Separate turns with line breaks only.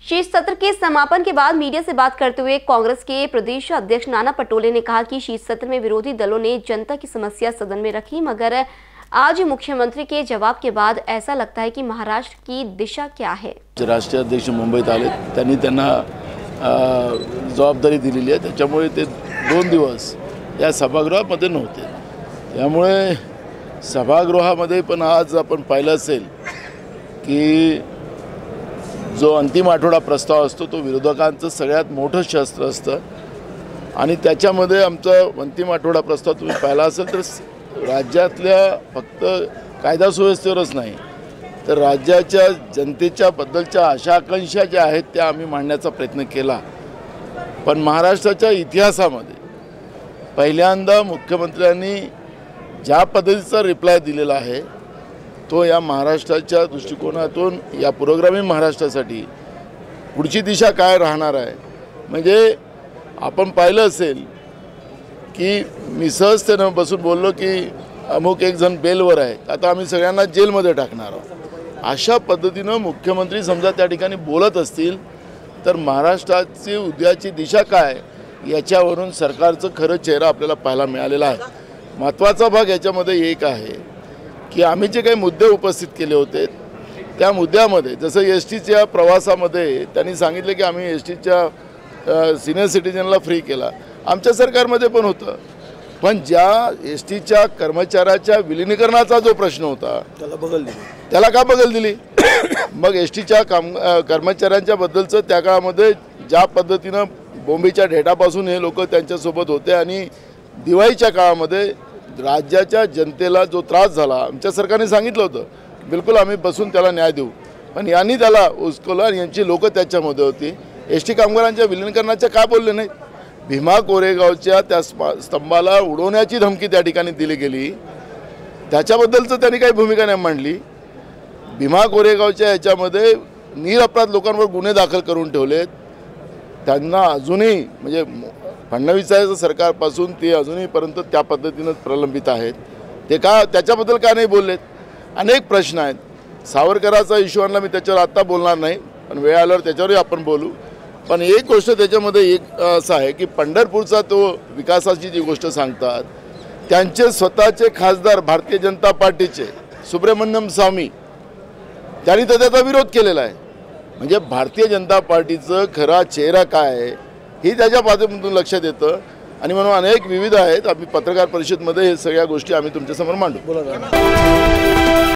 शीर्ष सत्र के समापन के बाद मीडिया से बात करते हुए कांग्रेस के प्रदेश अध्यक्ष नाना पटोले ने कहा कि शीर्ष सत्र में विरोधी दलों ने जनता की समस्या सदन में रखी, मगर आज मुख्यमंत्री के जवाब के बाद ऐसा लगता है कि महाराष्ट्र की दिशा क्या है।
राष्ट्रीय अध्यक्ष मुंबईत आले, त्यांनी त्यांना जबाबदारी दिलेली आहे, त्याच्यामुळे ते 2 दिवस या सभागृहामध्ये नव्हते। त्यामुळे सभागृहामध्ये पण आज आपण पाहिलं असेल की जो अंतिम आठवडा प्रस्ताव असतो तो विरोधकांचं सगळ्यात मोठं शस्त्र असतं आणि त्याच्यामध्ये आमचा अंतिम आठवडा प्रस्ताव तुम्ही पाहिला असेल तर राज्यातल्या फक्त कायदा सुव्यवस्थेवरच नाही तर राज्याच्या जनतेच्या बद्दलच्या आशा आकांक्षा ज्या आहेत त्या आम्ही मांडण्याचा प्रयत्न केला। पण महाराष्ट्राच्या इतिहासामध्ये पहिल्यांदा मुख्यमंत्र्यांनी ज्या पद्धतीचा रिप्लाय दिलेला आहे तो या महाराष्ट्राच्या दृष्टिकोनातून या पुरोगामी महाराष्ट्रासाठी पुढची दिशा काय राहणार आहे। म्हणजे आपण पाहिलं असेल की मी सहजतेने बसून बोललो की अमुक एक जण बेलवर आहे, आता आम्ही सगळ्यांना जेलमध्ये टाकणार आहोत। अशा पद्धतीने मुख्यमंत्री समजा त्या ठिकाणी बोलत असतील तर महाराष्ट्राची उद्याची दिशा काय याच्यावरून सरकारचं खरं चेहरा आपल्याला पाहायला मिळालेला आहे। महत्त्वाचा भाग याच्यामध्ये एक आहे की आम्ही जे काही मुद्दे उपस्थित केले होते त्या मुद्द्यामध्ये जसं एसटीच्या प्रवासामध्ये त्यांनी सांगितले की आम्ही एसटीच्या सिनियर सिटीजनला फ्री केला, आमच्या सरकारमध्ये पण होतं, पण ज्या एसटीच्या कर्मचाऱ्याच्या विलीनीकरणाचा जो प्रश्न होता त्याला का बगल दिली। मग एसटीच्या कर्मचाऱ्यांच्या बद्दलचं त्या काळामध्ये ज्या पद्धतीनं बोंबीच्या ढेटापासून हे लोक त्यांच्यासोबत होते आणि दिवाळीच्या काळामध्ये राज्याच्या जनतेला जो त्रास झाला आमच्या सरकारने सांगितलं होतं बिलकुल आम्ही बसून त्याला न्याय देऊ, पण यांनी त्याला उचकवलं आणि यांची लोक त्याच्यामध्ये होती। एसटी कामगारांच्या विलीनीकरणाच्या का बोलले नाही। भीमा कोरेगावच्या त्या स्तंभाला उडवण्याची धमकी त्या ठिकाणी दिली गेली, त्याच्याबद्दलचं त्यांनी काही भूमिका नाही मांडली। भीमा कोरेगावच्या याच्यामध्ये निरपराध लोकांवर गुन्हे दाखल करून ठेवलेत, त्यांना अजूनही म्हणजे फडणवीसाच्या सरकारपासून ते अजूनहीपर्यंत त्या पद्धतीनं प्रलंबित आहेत, ते का त्याच्याबद्दल का नाही बोललेत। अनेक प्रश्न आहेत। सावरकराचा इश्यू आणला, मी त्याच्यावर आत्ता बोलणार नाही, पण वेळ आल्यावर त्याच्यावरही आपण बोलू। पण एक गोष्ट त्याच्यामध्ये एक असं आहे की पंढरपूरचा तो विकासाची जी गोष्ट सांगतात त्यांचे स्वतःचे खासदार भारतीय जनता पार्टीचे सुब्रमण्यम स्वामी त्यांनी तर त्याचा विरोध केलेला आहे। म्हणजे भारतीय जनता पार्टीचं खरा चेहरा काय आहे ही त्याच्या माध्यमातून लक्षात येतं आणि म्हणून अनेक विविध आहेत। आम्ही पत्रकार परिषदेमध्ये हे सगळ्या गोष्टी आम्ही तुमच्यासमोर मांडू।